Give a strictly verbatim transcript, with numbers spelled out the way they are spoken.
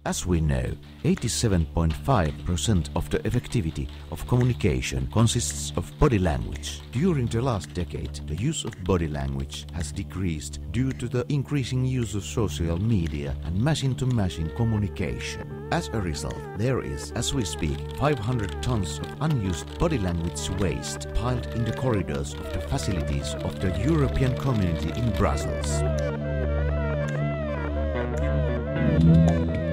As we know, eighty-seven point five percent of the effectivity of communication consists of body language. During the last decade, the use of body language has decreased due to the increasing use of social media and machine-to-machine communication. As a result, there is, as we speak, five hundred tons of unused body language waste piled in the corridors of the facilities of the European Community in Brussels.